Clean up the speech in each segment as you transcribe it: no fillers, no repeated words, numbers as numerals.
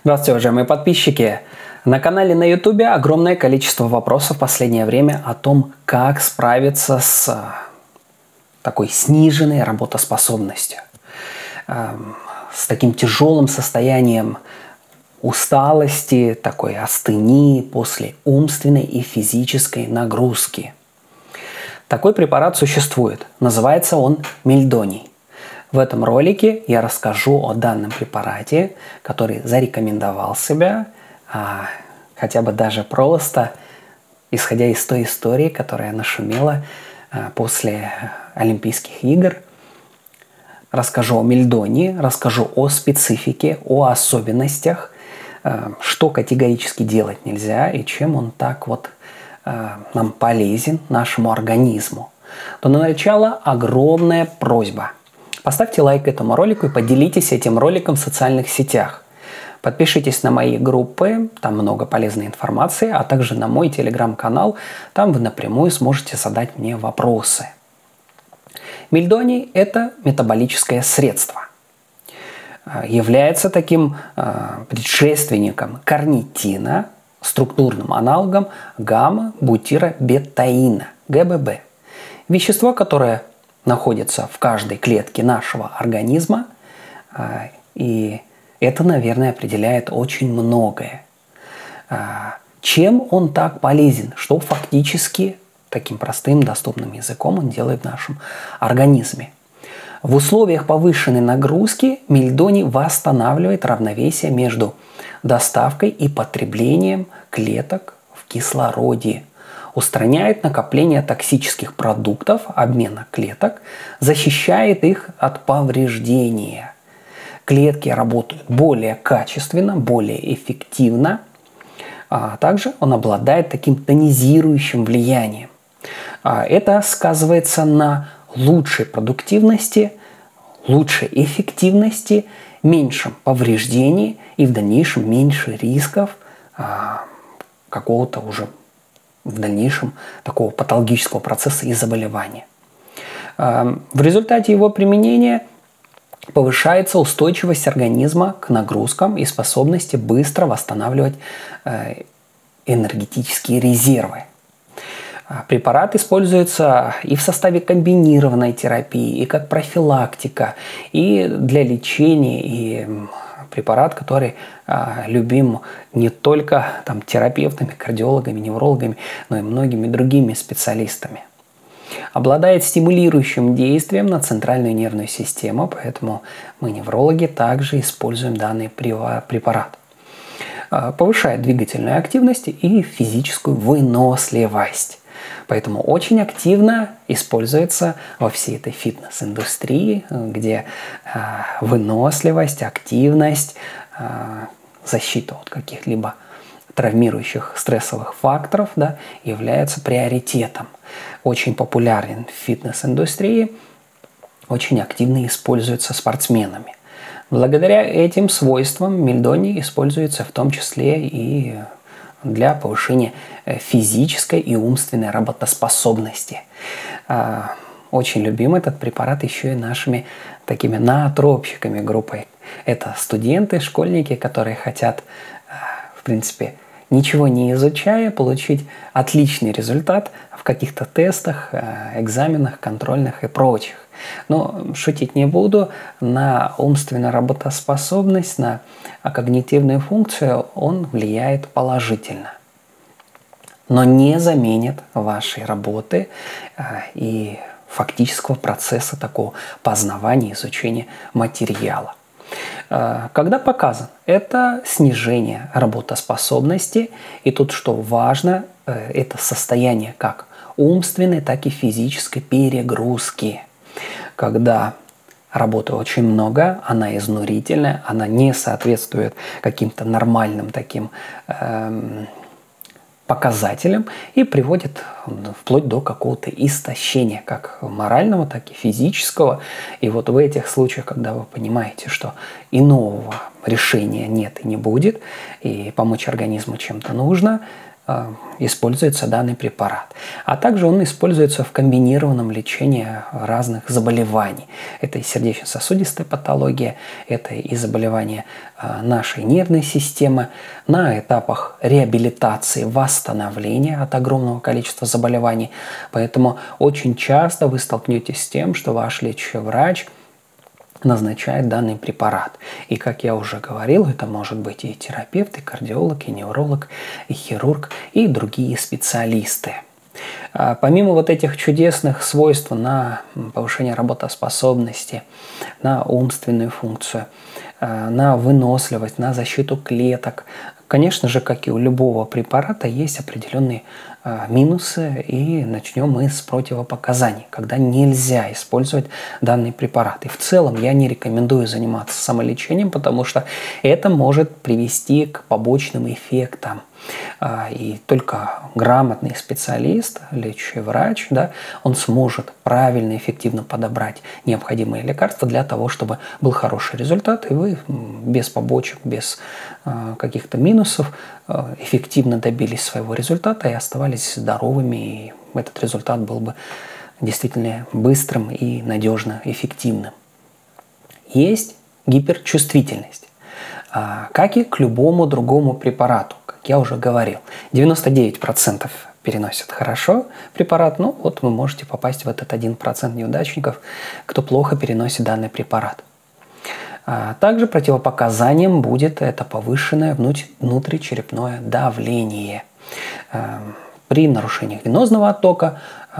Здравствуйте, уважаемые подписчики! На канале на YouTube огромное количество вопросов в последнее время о том, как справиться с такой сниженной работоспособностью, с таким тяжелым состоянием усталости, такой астении после умственной и физической нагрузки. Такой препарат существует, называется он мельдоний. В этом ролике я расскажу о данном препарате, который зарекомендовал себя, хотя бы даже просто исходя из той истории, которая нашумела после Олимпийских игр. Расскажу о мельдонии, расскажу о специфике, о особенностях, что категорически делать нельзя и чем он так вот нам полезен, нашему организму. Но на начало огромная просьба. Поставьте лайк этому ролику и поделитесь этим роликом в социальных сетях. Подпишитесь на мои группы, там много полезной информации, а также на мой телеграм-канал, там вы напрямую сможете задать мне вопросы. Мельдоний – это метаболическое средство. Является таким предшественником карнитина, структурным аналогом гамма-бутиробетаина, ГББ. Вещество, которое находится в каждой клетке нашего организма, и это, наверное, определяет очень многое. Чем он так полезен, что фактически таким простым, доступным языком он делает в нашем организме. В условиях повышенной нагрузки мельдоний восстанавливает равновесие между доставкой и потреблением клеток в кислороде, устраняет накопление токсических продуктов обмена клеток, защищает их от повреждения. Клетки работают более качественно, более эффективно, а также он обладает таким тонизирующим влиянием. Это сказывается на лучшей продуктивности, лучшей эффективности, меньшем повреждении и в дальнейшем меньше рисков какого-то уже в дальнейшем такого патологического процесса и заболевания. В результате его применения повышается устойчивость организма к нагрузкам и способности быстро восстанавливать энергетические резервы. Препарат используется и в составе комбинированной терапии, и как профилактика, и для лечения, и препарат, который любим не только терапевтами, кардиологами, неврологами, но и многими другими специалистами. Обладает стимулирующим действием на центральную нервную систему, поэтому мы, неврологи, также используем данный препарат. Повышает двигательную активность и физическую выносливость. Поэтому очень активно используется во всей этой фитнес-индустрии, где выносливость, активность, защита от каких-либо травмирующих стрессовых факторов является приоритетом. Очень популярен в фитнес-индустрии, очень активно используется спортсменами. Благодаря этим свойствам мельдоний используется в том числе и для повышения физической и умственной работоспособности. Очень любим этот препарат еще и нашими такими наотропщиками группой. Это студенты, школьники, которые хотят, в принципе, ничего не изучая, получить отличный результат в каких-то тестах, экзаменах, контрольных и прочих. Но шутить не буду, на умственную работоспособность, на когнитивную функцию он влияет положительно. Но не заменит вашей работы и фактического процесса такого познавания, изучения материала. Когда показан? Это снижение работоспособности. И тут, что важно, это состояние как умственной, так и физической перегрузки. Когда работы очень много, она изнурительная, она не соответствует каким-то нормальным таким показателям и приводит вплоть до какого-то истощения, как морального, так и физического. И вот в этих случаях, когда вы понимаете, что иного решения нет и не будет, и помочь организму чем-то нужно, используется данный препарат. А также он используется в комбинированном лечении разных заболеваний. Это и сердечно-сосудистая патология, это и заболевания нашей нервной системы на этапах реабилитации, восстановления от огромного количества заболеваний. Поэтому очень часто вы столкнетесь с тем, что ваш лечащий врач назначает данный препарат. И, как я уже говорил, это может быть и терапевт, и кардиолог, и невролог, и хирург, и другие специалисты. Помимо вот этих чудесных свойств на повышение работоспособности, на умственную функцию, на выносливость, на защиту клеток, конечно же, как и у любого препарата, есть определенные минусы, и начнем мы с противопоказаний, когда нельзя использовать данный препарат. И в целом я не рекомендую заниматься самолечением, потому что это может привести к побочным эффектам. И только грамотный специалист, лечащий врач, да, он сможет правильно, эффективно подобрать необходимые лекарства для того, чтобы был хороший результат, и вы без побочек, без каких-то минусов эффективно добились своего результата и оставались здоровыми, и этот результат был бы действительно быстрым и надежно эффективным. Есть гиперчувствительность, как и к любому другому препарату. Я уже говорил, 99% переносят хорошо препарат, ну вот вы можете попасть в этот 1% неудачников, кто плохо переносит данный препарат. Также противопоказанием будет это повышенное внутричерепное давление при нарушениях венозного оттока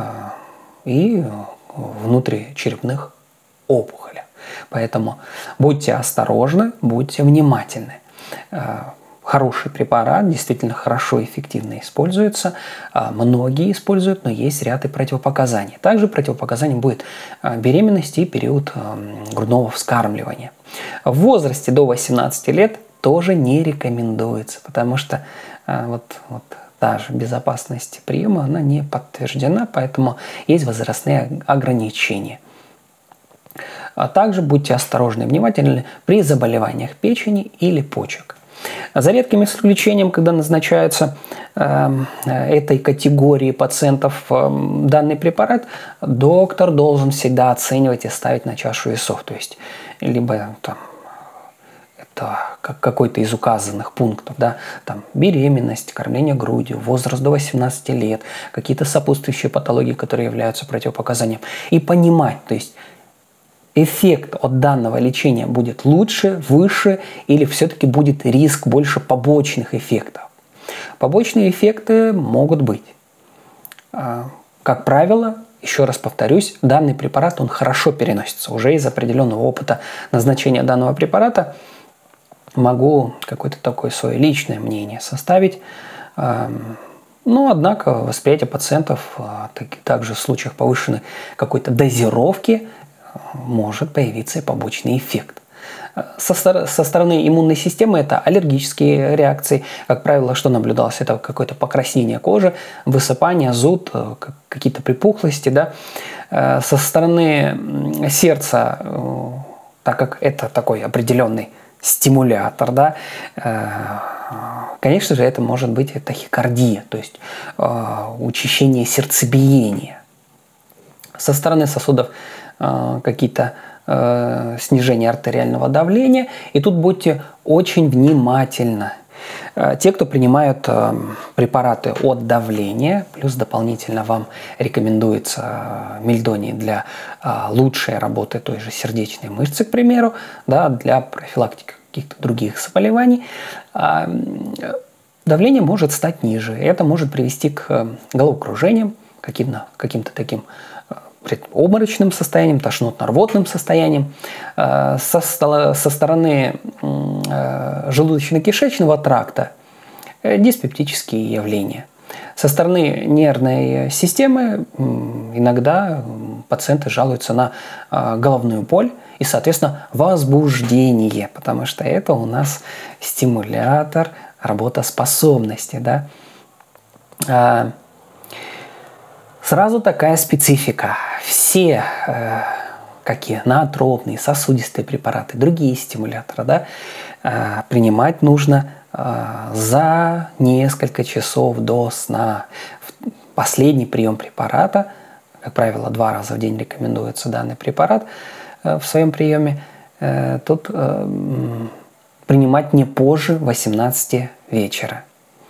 и внутричерепных опухолей. Поэтому будьте осторожны, будьте внимательны. Хороший препарат, действительно хорошо и эффективно используется. Многие используют, но есть ряд и противопоказаний. Также противопоказанием будет беременность и период грудного вскармливания. В возрасте до 18 лет тоже не рекомендуется, потому что вот та же безопасность приема, она не подтверждена, поэтому есть возрастные ограничения. А также будьте осторожны и внимательны при заболеваниях печени или почек. За редким исключением, когда назначается этой категории пациентов данный препарат, доктор должен всегда оценивать и ставить на чашу весов. То есть, либо там, это какой-то из указанных пунктов, да, там, беременность, кормление грудью, возраст до 18 лет, какие-то сопутствующие патологии, которые являются противопоказанием. И понимать, то есть, эффект от данного лечения будет лучше, выше, или все-таки будет риск больше побочных эффектов. Побочные эффекты могут быть. Как правило, еще раз повторюсь, данный препарат, он хорошо переносится. Уже из определенного опыта назначения данного препарата могу какое-то такое свое личное мнение составить. Но, однако, восприятие пациентов, также в случаях повышенной какой-то дозировки, может появиться и побочный эффект. Со стороны иммунной системы это аллергические реакции. Как правило, что наблюдалось? Это какое-то покраснение кожи, высыпание, зуд, какие-то припухлости. Да? Со стороны сердца, так как это такой определенный стимулятор, да, конечно же, это может быть тахикардия, то есть учащение сердцебиения. Со стороны сосудов какие-то снижения артериального давления. И тут будьте очень внимательны. Те, кто принимают препараты от давления, плюс дополнительно вам рекомендуется мельдоний для лучшей работы той же сердечной мышцы, к примеру, да, для профилактики каких-то других заболеваний, давление может стать ниже. И это может привести к головокружениям, каким-то таким предобморочным состоянием, тошнотно-рвотным состоянием. Со стороны желудочно-кишечного тракта диспептические явления. Со стороны нервной системы иногда пациенты жалуются на головную боль и, соответственно, возбуждение, потому что это у нас стимулятор работоспособности. Да? Сразу такая специфика. Все какие наотропные, сосудистые препараты, другие стимуляторы, да, принимать нужно за несколько часов до сна. Последний прием препарата, как правило, 2 раза в день рекомендуется данный препарат в своем приеме, тут принимать не позже 18 вечера.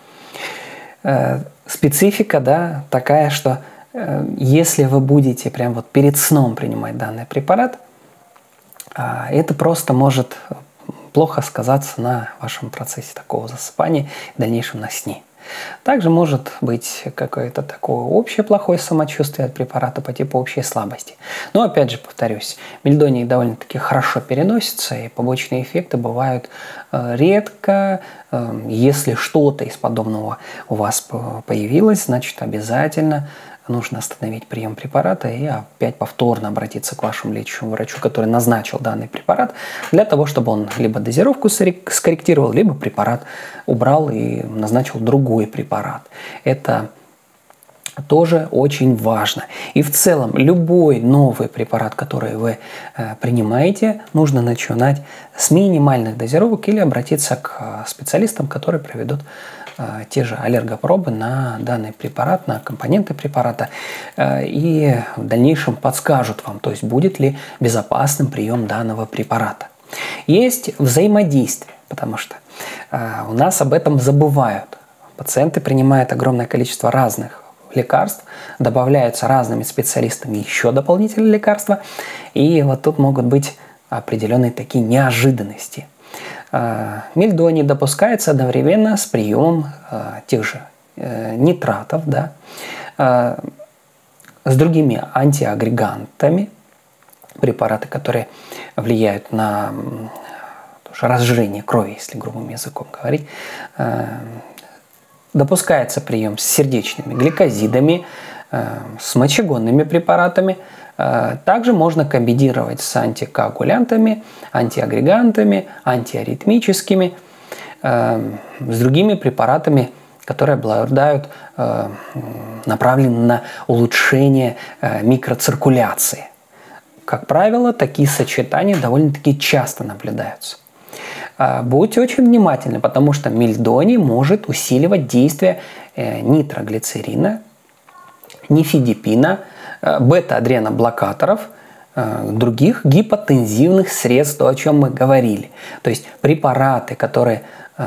Специфика, да, такая, что если вы будете прям вот перед сном принимать данный препарат, это просто может плохо сказаться на вашем процессе такого засыпания, в дальнейшем на сне. Также может быть какое-то такое общее плохое самочувствие от препарата по типу общей слабости. Но опять же повторюсь, мельдоний довольно-таки хорошо переносится, и побочные эффекты бывают редко. Если что-то из подобного у вас появилось, значит обязательно нужно остановить прием препарата и опять повторно обратиться к вашему лечащему врачу, который назначил данный препарат, для того, чтобы он либо дозировку скорректировал, либо препарат убрал и назначил другой препарат. Это тоже очень важно. И в целом любой новый препарат, который вы принимаете, нужно начинать с минимальных дозировок или обратиться к специалистам, которые проведут те же аллергопробы на данный препарат, на компоненты препарата и в дальнейшем подскажут вам, то есть будет ли безопасным прием данного препарата. Есть взаимодействие, потому что у нас об этом забывают. Пациенты принимают огромное количество разных лекарств, добавляются разными специалистами еще дополнительные лекарства, и вот тут могут быть определенные такие неожиданности. Мельдоний допускается одновременно с приемом тех же нитратов, да, с другими антиагрегантами, препараты, которые влияют на разжижение крови, если грубым языком говорить. Допускается прием с сердечными гликозидами, с мочегонными препаратами. Также можно комбинировать с антикоагулянтами, антиагрегантами, антиаритмическими, с другими препаратами, которые обладают, направлены на улучшение микроциркуляции. Как правило, такие сочетания довольно-таки часто наблюдаются. Будьте очень внимательны, потому что мельдоний может усиливать действие нитроглицерина, нифедипина, бета-адреноблокаторов, других гипотензивных средств, то, о чем мы говорили. То есть препараты, которые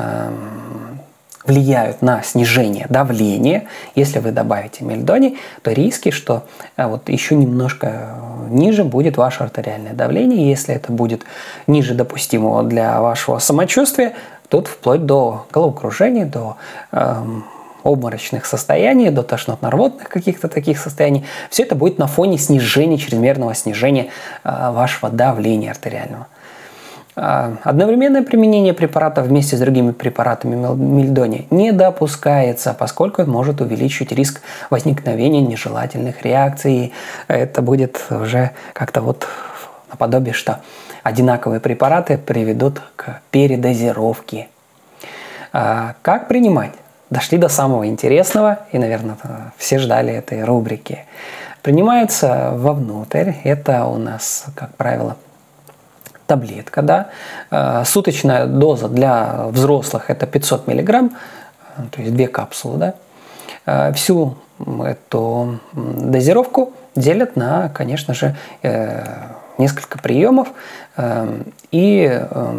влияют на снижение давления. Если вы добавите мельдоний, то риски, что вот еще немножко ниже будет ваше артериальное давление. Если это будет ниже допустимого для вашего самочувствия, тут вплоть до головокружения, до обморочных состояний, до тошнотно-рвотных каких-то таких состояний. Все это будет на фоне снижения, чрезмерного снижения вашего давления артериального. Одновременное применение препарата вместе с другими препаратами мельдония не допускается, поскольку это может увеличить риск возникновения нежелательных реакций. Это будет уже как-то вот наподобие, что одинаковые препараты приведут к передозировке. Как принимать? Дошли до самого интересного, и, наверное, все ждали этой рубрики. Принимается вовнутрь. Это у нас, как правило, таблетка, да. Суточная доза для взрослых это 500 мг, то есть 2 капсулы, да. Всю эту дозировку делят на, конечно же, несколько приемов и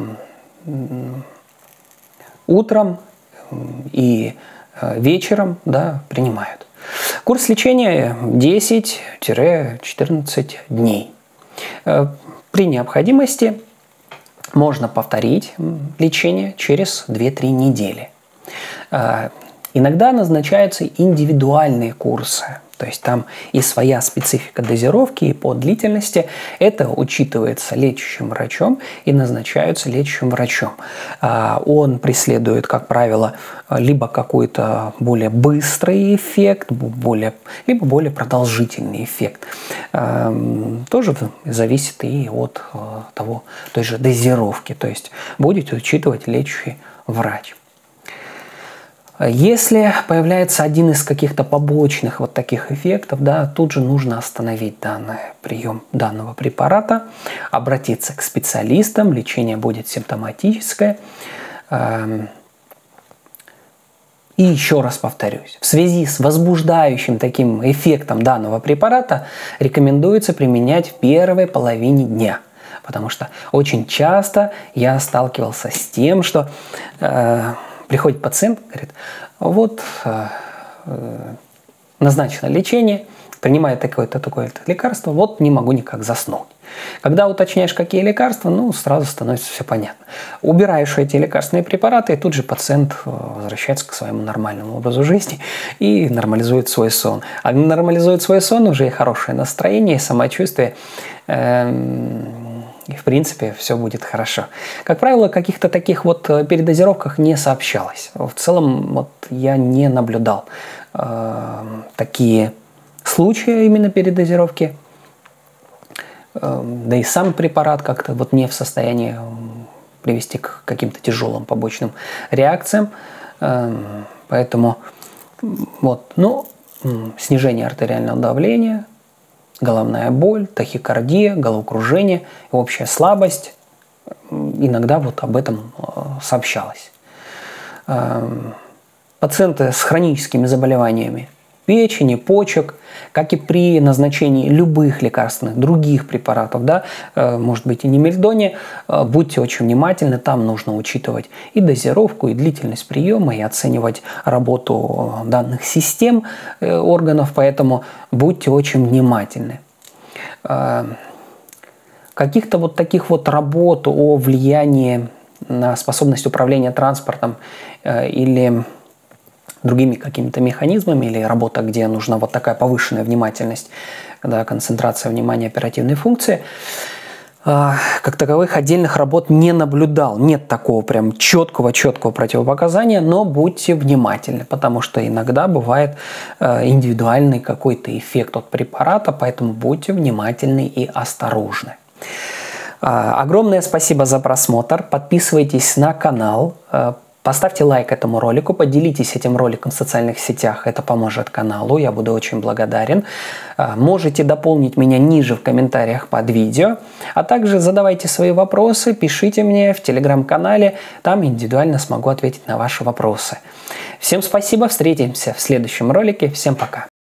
утром и вечером, да, принимают. Курс лечения 10-14 дней. При необходимости можно повторить лечение через 2-3 недели. Иногда назначаются индивидуальные курсы. То есть там и своя специфика дозировки, и по длительности. Это учитывается лечащим врачом и назначаются лечащим врачом. Он преследует, как правило, либо какой-то более быстрый эффект, либо более продолжительный эффект. Тоже зависит и от той же дозировки. То есть будет учитывать лечащий врач. Если появляется один из каких-то побочных вот таких эффектов, да, тут же нужно остановить данный прием данного препарата, обратиться к специалистам, лечение будет симптоматическое. И еще раз повторюсь, в связи с возбуждающим таким эффектом данного препарата рекомендуется применять в первой половине дня. Потому что очень часто я сталкивался с тем, что приходит пациент, говорит, вот назначено лечение, принимаю такое-то лекарство, вот не могу никак заснуть. Когда уточняешь, какие лекарства, сразу становится все понятно. Убираешь эти лекарственные препараты, и тут же пациент возвращается к своему нормальному образу жизни и нормализует свой сон. А нормализует свой сон уже и хорошее настроение, и самочувствие, и в принципе все будет хорошо. Как правило, каких-то таких вот передозировках не сообщалось. В целом я не наблюдал такие случаи именно передозировки. Да и сам препарат как-то не в состоянии привести к каким-то тяжелым побочным реакциям. Поэтому снижение артериального давления, головная боль, тахикардия, головокружение, общая слабость. Иногда об этом сообщалось. Пациенты с хроническими заболеваниями печени, почек, как и при назначении любых лекарственных, других препаратов, может быть и не мельдония, будьте очень внимательны, там нужно учитывать и дозировку, и длительность приема, и оценивать работу данных систем органов, поэтому будьте очень внимательны. Каких-то таких работ о влиянии на способность управления транспортом или другими какими-то механизмами или работа, где нужна такая повышенная внимательность, концентрация внимания, оперативной функции, как таковых отдельных работ не наблюдал. Нет такого прям четкого противопоказания, но будьте внимательны, потому что иногда бывает индивидуальный какой-то эффект от препарата, поэтому будьте внимательны и осторожны. Огромное спасибо за просмотр. Подписывайтесь на канал. Поставьте лайк этому ролику, поделитесь этим роликом в социальных сетях, это поможет каналу, я буду очень благодарен. Можете дополнить меня ниже в комментариях под видео, а также задавайте свои вопросы, пишите мне в телеграм-канале, там индивидуально смогу ответить на ваши вопросы. Всем спасибо, встретимся в следующем ролике, всем пока.